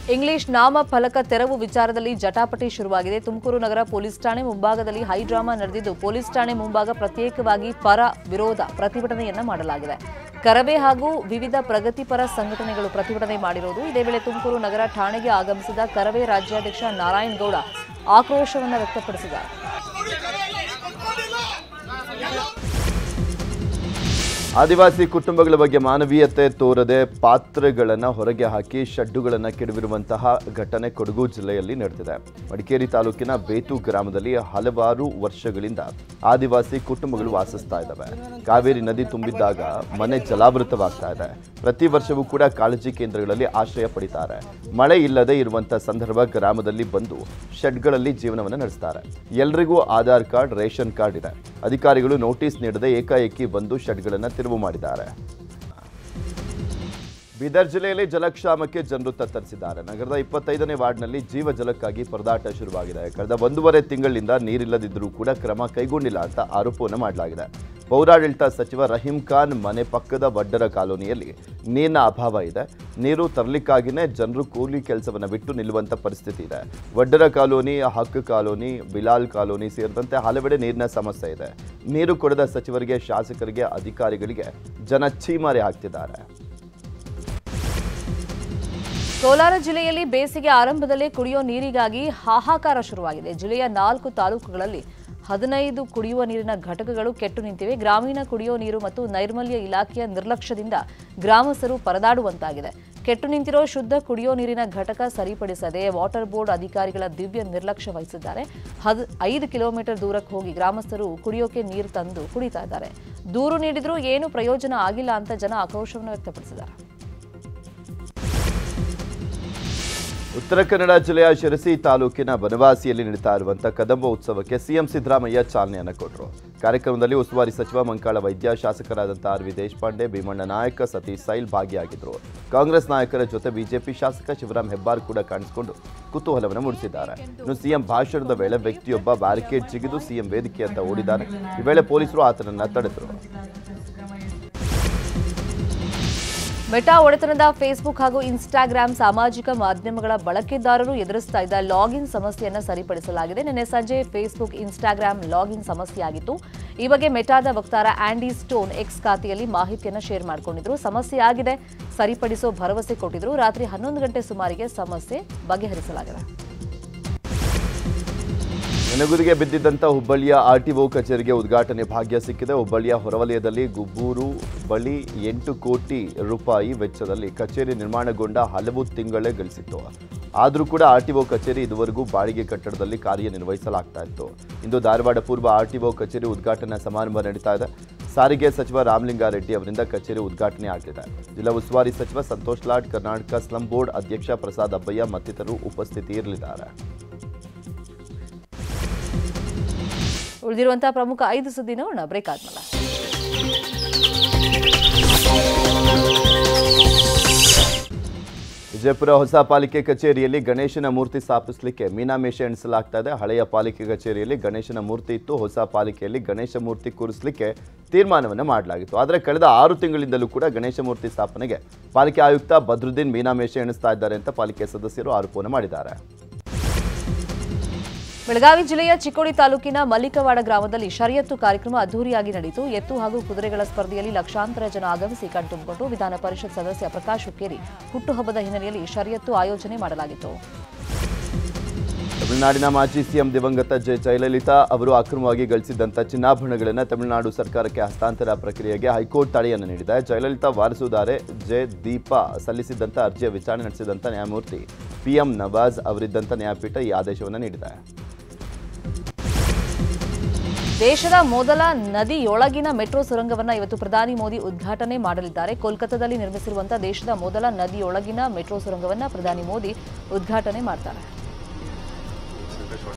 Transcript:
English ನಾಮ ಫಲಕ ತೆರವು ವಿಚಾರದಲ್ಲಿ ಜಟಾಪಟಿ ಶುರುವಾಗಿದೆ. ತುಮಕೂರು ನಗರ ಪೊಲೀಸ್ ಠಾಣೆ ಮುಂಭಾಗದಲ್ಲಿ ಹೈ ಡ್ರಾಮಾ ನಡೆದಿದ್ದು, ಪೊಲೀಸ್ ಠಾಣೆ ಮುಂಭಾಗ ಪ್ರತ್ಯೇಕವಾಗಿ ಪರ ವಿರೋಧ ಪ್ರತಿಭಟನೆಯನ್ನ ಮಾಡಲಾಗಿದೆ. ಕರವೇ ಹಾಗೂ ವಿವಿಧ ಪ್ರಗತಿಪರ ಸಂಘಟನೆಗಳು ಪ್ರತಿಭಟನೆ ಮಾಡಿರುವುದು. ಇದೇ ವೇಳೆ ತುಮಕೂರು ನಗರ ಠಾಣೆಗೆ ಆಗಮಿಸಿದ ಕರವೇ ರಾಜ್ಯಾಧ್ಯಕ್ಷ ನಾರಾಯಣಗೌಡ ಆಕ್ರೋಶವನ್ನು ವ್ಯಕ್ತಪಡಿಸಿದ್ದಾರೆ. ಆದಿವಾಸಿ ಕುಟುಂಬಗಳ ಬಗ್ಗೆ ಮಾನವೀಯತೆ ತೋರದೆ ಪಾತ್ರೆಗಳನ್ನು ಹೊರಗೆ ಹಾಕಿ ಶೆಡ್ಡುಗಳನ್ನು ಕೆಡವಿರುವಂತಹ ಘಟನೆ ಕೊಡಗು ಜಿಲ್ಲೆಯಲ್ಲಿ ನಡೆದಿದೆ. ಮಡಿಕೇರಿ ತಾಲೂಕಿನ ಬೇತು ಗ್ರಾಮದಲ್ಲಿ ಹಲವಾರು ವರ್ಷಗಳಿಂದ ಆದಿವಾಸಿ ಕುಟುಂಬಗಳು ವಾಸಿಸ್ತಾ ಇದ್ದಾವೆ. ಕಾವೇರಿ ನದಿ ತುಂಬಿದ್ದಾಗ ಮನೆ ಜಲಾವೃತವಾಗ್ತಾ ಇದೆ. ಪ್ರತಿ ವರ್ಷವೂ ಕೂಡ ಕಾಳಜಿ ಕೇಂದ್ರಗಳಲ್ಲಿ ಆಶ್ರಯ ಪಡಿತಾರೆ. ಮಳೆ ಇಲ್ಲದೆ ಇರುವಂತಹ ಸಂದರ್ಭ ಗ್ರಾಮದಲ್ಲಿ ಬಂದು ಶೆಡ್ಗಳಲ್ಲಿ ಜೀವನವನ್ನು ನಡೆಸ್ತಾರೆ. ಎಲ್ರಿಗೂ ಆಧಾರ್ ಕಾರ್ಡ್, ರೇಷನ್ ಕಾರ್ಡ್ ಇದೆ. ಅಧಿಕಾರಿಗಳು ನೋಟಿಸ್ ನೀಡದೆ ಏಕಾಏಕಿ ಬಂದು ಶೆಡ್ಗಳನ್ನು ತೆರವು ಮಾಡಿದ್ದಾರೆ. ಬೀದರ್ ಜಿಲ್ಲೆಯಲ್ಲಿ ಜಲಕ್ಷಾಮಕ್ಕೆ ಜನರು ತತ್ತರಿಸಿದ್ದಾರೆ. ನಗರದ 25ನೇ ವಾರ್ಡ್ನಲ್ಲಿ ಜೀವ ಜಲಕ್ಕಾಗಿ ಪರದಾಟ ಶುರುವಾಗಿದೆ. ಕಳೆದ 1.5 ತಿಂಗಳಿಂದ ನೀರಿಲ್ಲದಿದ್ದರೂ ಕೂಡ ಕ್ರಮ ಕೈಗೊಂಡಿಲ್ಲ ಅಂತ ಆರೋಪವನ್ನು ಮಾಡಲಾಗಿದೆ. ಪೌರಾಡಳಿತ ಸಚಿವ ರಹೀಂ ಖಾನ್ ಮನೆ ಪಕ್ಕದ ವಡ್ಡರ ಕಾಲೋನಿಯಲ್ಲಿ ನೀರಿನ ಅಭಾವ ಇದೆ. ನೀರು ತರಲಿಕ್ಕಾಗಿಯೇ ಜನರು ಕೂಲಿ ಕೆಲಸವನ್ನು ಬಿಟ್ಟು ನಿಲ್ಲುವಂಥ ಪರಿಸ್ಥಿತಿ ಇದೆ. Vaddara colony, Haq colony, Bilal colony ಸೇರಿದಂತೆ ಹಲವೆಡೆ ನೀರಿನ ಸಮಸ್ಯೆ ಇದೆ. ನೀರು ಕೊಡದ ಸಚಿವರಿಗೆ, ಶಾಸಕರಿಗೆ, ಅಧಿಕಾರಿಗಳಿಗೆ ಜನ ಛೀಮಾರಿ ಹಾಕ್ತಿದ್ದಾರೆ. ಕೋಲಾರ ಜಿಲ್ಲೆಯಲ್ಲಿ ಬೇಸಿಗೆ ಆರಂಭದಲ್ಲೇ ಕುಡಿಯುವ ನೀರಿಗಾಗಿ ಹಾಹಾಕಾರ ಶುರುವಾಗಿದೆ. ಜಿಲ್ಲೆಯ 4 ತಾಲೂಕುಗಳಲ್ಲಿ 15 ಕುಡಿಯುವ ನೀರಿನ ಘಟಕಗಳು ಕೆಟ್ಟು ನಿಂತಿವೆ. ಗ್ರಾಮೀಣ ಕುಡಿಯುವ ನೀರು ಮತ್ತು ನೈರ್ಮಲ್ಯ ಇಲಾಖೆಯ ನಿರ್ಲಕ್ಷ್ಯದಿಂದ ಗ್ರಾಮಸ್ಥರು ಪರದಾಡುವಂತಾಗಿದೆ. ಕೆಟ್ಟು ನಿಂತಿರೋ ಶುದ್ಧ ಕುಡಿಯುವ ನೀರಿನ ಘಟಕ ಸರಿಪಡಿಸದೆ ವಾಟರ್ ಬೋರ್ಡ್ ಅಧಿಕಾರಿಗಳ ದಿವ್ಯ ನಿರ್ಲಕ್ಷ್ಯ ವಹಿಸಿದ್ದಾರೆ. 5 ಕಿಲೋಮೀಟರ್ ದೂರಕ್ಕೆ ಹೋಗಿ ಗ್ರಾಮಸ್ಥರು ಕುಡಿಯೋಕೆ ನೀರು ತಂದು ಕುಡಿತಾ ಇದ್ದಾರೆ. ದೂರು ನೀಡಿದ್ರೂ ಏನು ಪ್ರಯೋಜನ ಆಗಿಲ್ಲ ಅಂತ ಜನ ಆಕ್ರೋಶವನ್ನು ವ್ಯಕ್ತಪಡಿಸಿದ್ದಾರೆ. ಉತ್ತರ ಕನ್ನಡ ಜಿಲ್ಲೆಯ ಶಿರಸಿ ತಾಲೂಕಿನ ಬನವಾಸಿಯಲ್ಲಿ ನಡೀತಾ ಇರುವಂತಹ ಕದಂಬ ಉತ್ಸವಕ್ಕೆ ಸಿಎಂ ಸಿದ್ದರಾಮಯ್ಯ ಚಾಲನೆಯನ್ನು ಕೊಟ್ಟರು. ಕಾರ್ಯಕ್ರಮದಲ್ಲಿ ಉಸ್ತುವಾರಿ ಸಚಿವ ಮಂಕಾಳ ವೈದ್ಯ, ಶಾಸಕರಾದಂತಹ ಆರ್.ವಿ. ದೇಶಪಾಂಡೆ, ಭೀಮಣ್ಣ ನಾಯಕ, ಸತೀಶ್ ಸೈಲ್ ಭಾಗಿಯಾಗಿದ್ದರು. ಕಾಂಗ್ರೆಸ್ ನಾಯಕರ ಜೊತೆ ಬಿಜೆಪಿ ಶಾಸಕ ಶಿವರಾಮ್ ಹೆಬ್ಬಾರ್ ಕೂಡ ಕಾಣಿಸಿಕೊಂಡು ಕುತೂಹಲವನ್ನು ಮೂಡಿಸಿದ್ದಾರೆ. ಇನ್ನು ಸಿಎಂ ಭಾಷಣದ ವೇಳೆ ವ್ಯಕ್ತಿಯೊಬ್ಬ ಬ್ಯಾರಿಕೇಡ್ ಜಿಗಿದು ಸಿಎಂ ವೇದಿಕೆಯತ್ತ ಓಡಿದ್ದಾರೆ. ಈ ವೇಳೆ ಪೊಲೀಸರು ಆತನನ್ನು ತಡೆದರು. ಮೆಟಾ ಒಡೆತನದ ಫೇಸ್ಬುಕ್ ಹಾಗೂ ಇನ್ಸ್ಟಾಗ್ರಾಂ ಸಾಮಾಜಿಕ ಮಾಧ್ಯಮಗಳ ಬಳಕೆದಾರರು ಎದುರಿಸ್ತಾ ಇದ್ದ ಲಾಗಿನ್ ಸಮಸ್ಯೆಯನ್ನು ಸರಿಪಡಿಸಲಾಗಿದೆ. ನಿನ್ನೆ ಸಂಜೆ ಫೇಸ್ಬುಕ್, ಇನ್ಸ್ಟಾಗ್ರಾಂ ಲಾಗಿನ್ ಸಮಸ್ಯೆಯಾಗಿತ್ತು. ಈ ಬಗ್ಗೆ ಮೆಟಾದ ವಕ್ತಾರ ಆಂಡಿ ಸ್ಟೋನ್ ಎಕ್ಸ್ ಖಾತೆಯಲ್ಲಿ ಮಾಹಿತಿಯನ್ನು ಶೇರ್ ಮಾಡಿಕೊಂಡಿದ್ರು. ಸಮಸ್ಯೆ ಆಗಿದೆ, ಸರಿಪಡಿಸೋ ಭರವಸೆ ಕೊಟ್ಟಿದ್ರು. ರಾತ್ರಿ 11 ಗಂಟೆ ಸುಮಾರಿಗೆ ಸಮಸ್ಯೆ ಬಗೆಹರಿಸಲಾಗಿದೆ. ನೆನಗುದಿಗೆ ಬಿದ್ದಿದ್ದಂಥ ಹುಬ್ಬಳ್ಳಿಯ ಆರ್ಟಿಒ ಕಚೇರಿಗೆ ಉದ್ಘಾಟನೆ ಭಾಗ್ಯ ಸಿಕ್ಕಿದೆ. ಹುಬ್ಬಳ್ಳಿಯ ಹೊರವಲಯದಲ್ಲಿ ಗುಬ್ಬೂರು ಬಳಿ 8 ಕೋಟಿ ರೂಪಾಯಿ ವೆಚ್ಚದಲ್ಲಿ ಕಚೇರಿ ನಿರ್ಮಾಣಗೊಂಡ ಹಲವು ತಿಂಗಳೇ ಗಳಿಸಿತ್ತು. ಆದರೂ ಕೂಡ ಆರ್ಟಿಒ ಕಚೇರಿ ಇದುವರೆಗೂ ಬಾಡಿಗೆ ಕಟ್ಟಡದಲ್ಲಿ ಕಾರ್ಯನಿರ್ವಹಿಸಲಾಗ್ತಾ ಇತ್ತು. ಇಂದು ಧಾರವಾಡ ಪೂರ್ವ ಆರ್ಟಿಒ ಕಚೇರಿ ಉದ್ಘಾಟನಾ ಸಮಾರಂಭ ನಡೀತಾ ಇದೆ. ಸಾರಿಗೆ ಸಚಿವ ರಾಮಲಿಂಗಾರೆಡ್ಡಿ ಅವರಿಂದ ಕಚೇರಿ ಉದ್ಘಾಟನೆ ಆಗಲಿದೆ. ಜಿಲ್ಲಾ ಉಸ್ತುವಾರಿ ಸಚಿವ ಸಂತೋಷ್ ಲಾಡ್, ಕರ್ನಾಟಕ ಸ್ಲಂ ಬೋರ್ಡ್ ಅಧ್ಯಕ್ಷ ಪ್ರಸಾದ್ ಅಬ್ಬಯ್ಯ ಮತ್ತಿತರರು ಉಪಸ್ಥಿತಿ ಇರಲಿದ್ದಾರೆ. ಉಳಿದಿರುವಂತಹ ಪ್ರಮುಖ 5 ಸುದ್ದಿ ನೋಡೋಣ ಬ್ರೇಕ್ ಆದ್ಮೇಲೆ. ವಿಜಯಪುರ ಹೊಸ ಪಾಲಿಕೆ ಕಚೇರಿಯಲ್ಲಿ ಗಣೇಶನ ಮೂರ್ತಿ ಸ್ಥಾಪಿಸಲಿಕ್ಕೆ ಮೀನಾಮೇಷ ಎಣಿಸಲಾಗ್ತಾ ಇದೆ. ಹಳೆಯ ಪಾಲಿಕೆ ಕಚೇರಿಯಲ್ಲಿ ಗಣೇಶನ ಮೂರ್ತಿ ಇತ್ತು. ಹೊಸ ಪಾಲಿಕೆಯಲ್ಲಿ ಗಣೇಶ ಮೂರ್ತಿ ಕೂರಿಸಲಿಕ್ಕೆ ತೀರ್ಮಾನವನ್ನು ಮಾಡಲಾಗಿತ್ತು. ಆದರೆ ಕಳೆದ 6 ತಿಂಗಳಿಂದಲೂ ಕೂಡ ಗಣೇಶ ಮೂರ್ತಿ ಸ್ಥಾಪನೆಗೆ ಪಾಲಿಕೆ ಆಯುಕ್ತ ಬದ್ರುದ್ದೀನ್ ಮೀನಾಮೇಷ ಎಣಿಸ್ತಾ ಇದ್ದಾರೆ ಅಂತ ಪಾಲಿಕೆ ಸದಸ್ಯರು ಆರೋಪವನ್ನು ಮಾಡಿದ್ದಾರೆ. ಬೆಳಗಾವಿ ಜಿಲ್ಲೆಯ ಚಿಕ್ಕೋಡಿ ತಾಲೂಕಿನ ಮಲ್ಲಿಕವಾಡ ಗ್ರಾಮದಲ್ಲಿ ಶರಿಯತ್ತು ಕಾರ್ಯಕ್ರಮ ಅದ್ದೂರಿಯಾಗಿ ನಡೆಯಿತು. ಎತ್ತು ಹಾಗೂ ಕುದುರೆಗಳ ಸ್ಪರ್ಧೆಯಲ್ಲಿ ಲಕ್ಷಾಂತರ ಜನ ಆಗಮಿಸಿ ಕಣ್ತುಂಬಿಕೊಂಡು ವಿಧಾನ ಪರಿಷತ್ ಸದಸ್ಯ ಪ್ರಕಾಶ್ ಹುಕ್ಕೇರಿ ಹುಟ್ಟುಹಬ್ಬದ ಹಿನ್ನೆಲೆಯಲ್ಲಿ ಶರಿಯತ್ತು ಆಯೋಜನೆ ಮಾಡಲಾಗಿತ್ತು. ತಮಿಳುನಾಡಿನ ಮಾಜಿ ಸಿಎಂ ದಿವಂಗತ ಜಯಲಲಿತಾ ಅವರು ಅಕ್ರಮವಾಗಿ ಗಳಿಸಿದ್ದಂಥ ಚಿನ್ನಾಭರಣಗಳನ್ನು ತಮಿಳುನಾಡು ಸರ್ಕಾರಕ್ಕೆ ಹಸ್ತಾಂತರ ಪ್ರಕ್ರಿಯೆಗೆ ಹೈಕೋರ್ಟ್ ತಡೆಯನ್ನು ನೀಡಿದೆ. ಜಯಲಲಿತಾ ವಾರಸುದಾರೆ ದೀಪಾ ಸಲ್ಲಿಸಿದ್ದಂಥ ಅರ್ಜಿಯ ವಿಚಾರಣೆ ನಡೆಸಿದಂಥ ನ್ಯಾಯಮೂರ್ತಿ PM ನವಾಜ್ ಅವರಿದ್ದಂಥ ನ್ಯಾಯಪೀಠ ಈ ಆದೇಶವನ್ನು ನೀಡಿದೆ. ದೇಶದ ಮೊದಲ ನದಿಯೊಳಗಿನ ಮೆಟ್ರೋ ಸುರಂಗವನ್ನು ಇವತ್ತು ಪ್ರಧಾನಿ ಮೋದಿ ಉದ್ಘಾಟನೆ ಮಾಡಲಿದ್ದಾರೆ. ಕೋಲ್ಕತ್ತಾದಲ್ಲಿ ನಿರ್ಮಿಸಿರುವಂತಹ ದೇಶದ ಮೊದಲ ನದಿಯೊಳಗಿನ ಮೆಟ್ರೋ ಸುರಂಗವನ್ನು ಪ್ರಧಾನಿ ಮೋದಿ ಉದ್ಘಾಟನೆ ಮಾಡ್ತಾರೆ.